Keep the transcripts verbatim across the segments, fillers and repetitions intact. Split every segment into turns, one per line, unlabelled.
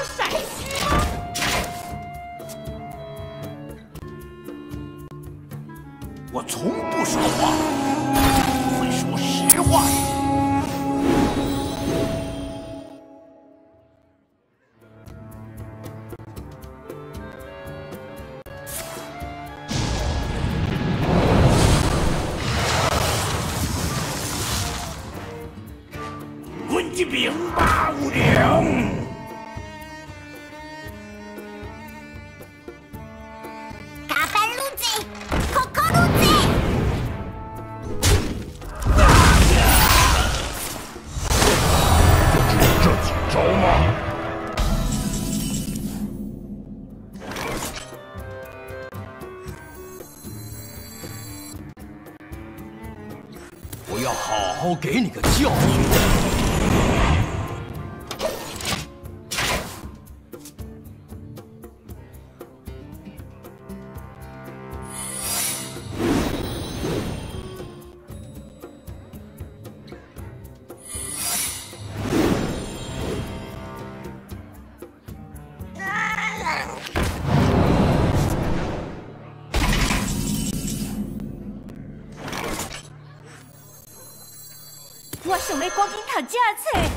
陕西吗？
我从不说谎，只会说实话。滚去兵吧，无灵！
我要好好给你个教训。
我想要赶紧读这册。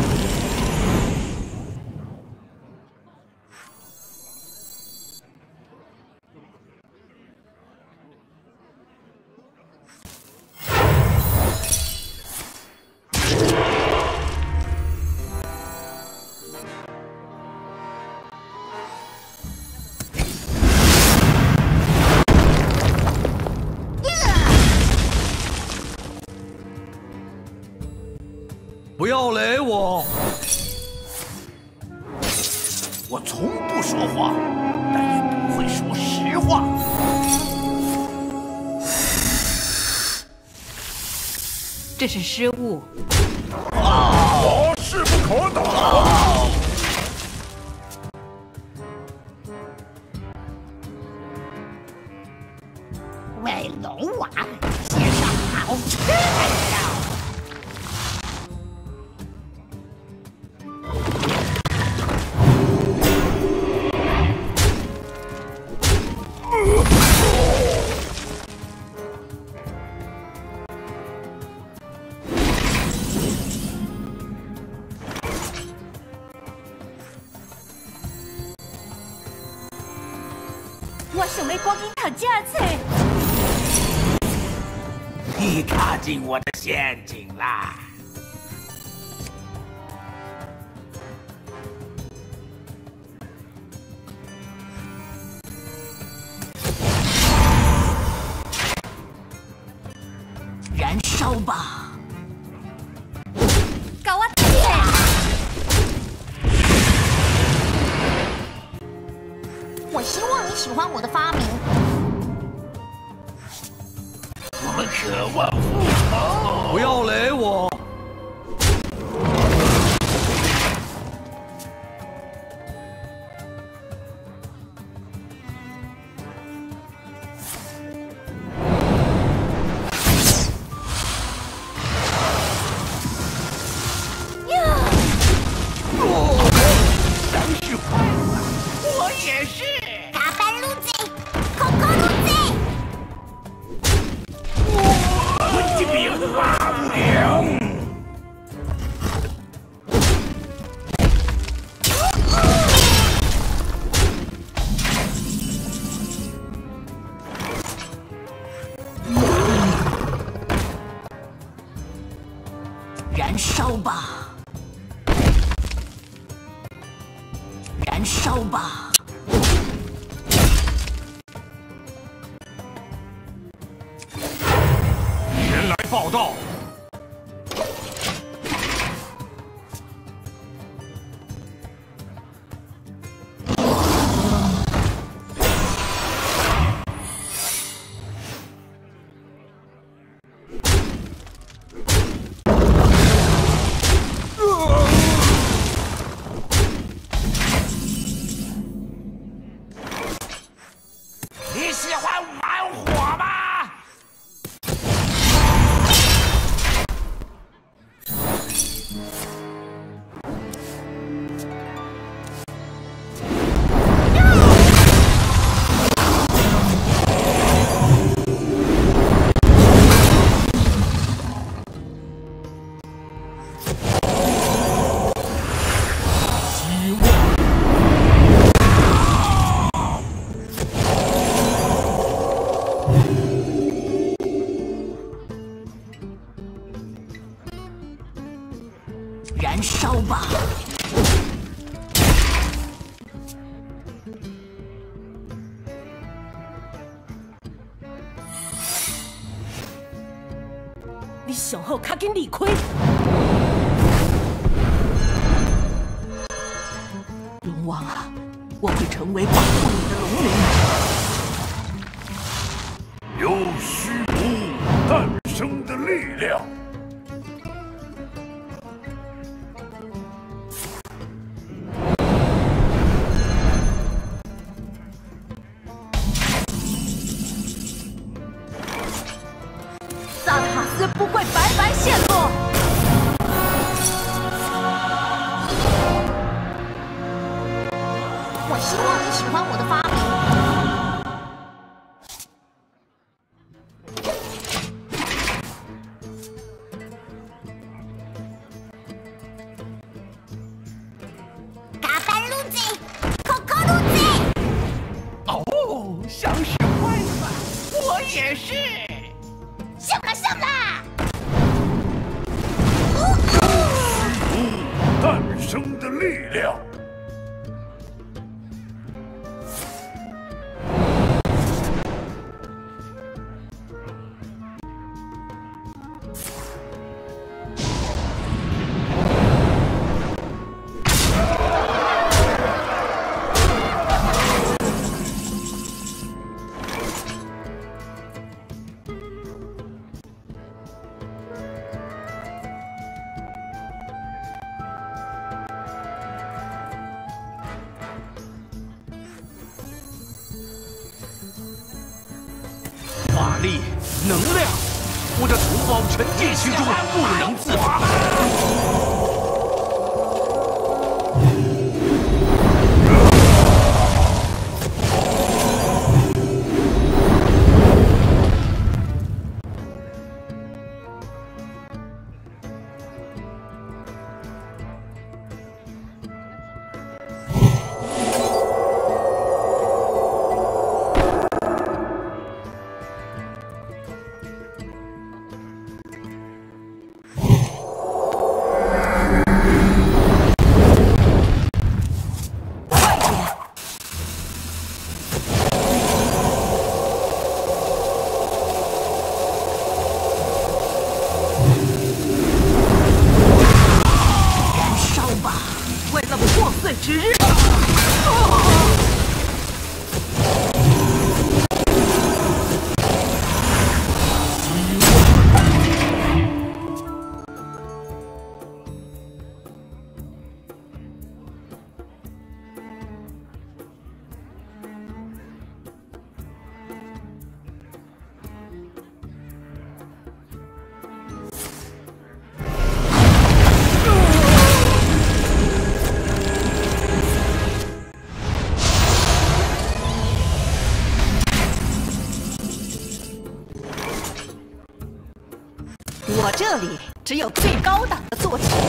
不要雷我！
我从不说谎，但也不会说实话。
这是失误。
啊！势不可挡！啊
为龙王献上好吃的肉。
我想要赶紧读这册。
你踏进我的陷阱啦！
燃烧吧！
搞我爹！
我希望你喜欢我的发明。
我们渴望复仇。
不要雷我！
伤势坏了，我也是。
嘎班路子，可可路子。
滚去兵吧，无灵！
燃烧吧！燃烧吧！
人来报道。你喜欢玩火吗？
燃烧吧！
你上好较紧离开！龙王啊，我会成为保护你的龙灵。
由虚无诞生的力量。
萨塔斯不会白白陷落。
我希望你喜欢我的发明。嘎巴路子，可可路子。
哦，想使坏吧？我也是。
上啦上啦！
虚无诞生的力量。
法力、能量，我的同胞沉浸其中，不能自拔。
之日。我这里只有最高档的坐骑。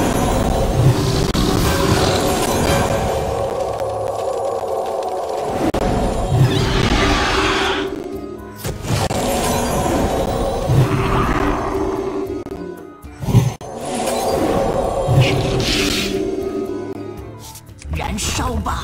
燃烧吧！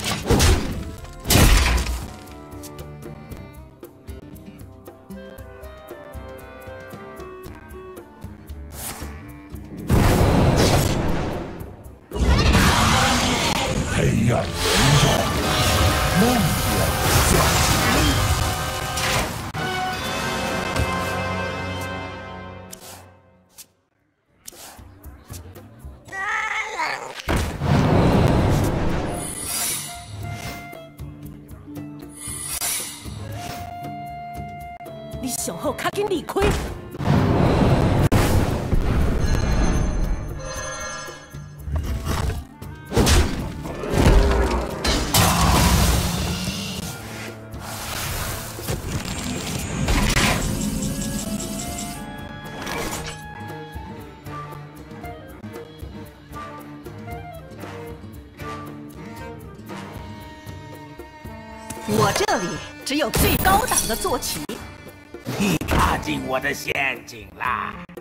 黑暗笼罩，梦魇降临。
你上好较紧离开。 我这里只有最高档的坐骑。
你踏进我的陷阱啦！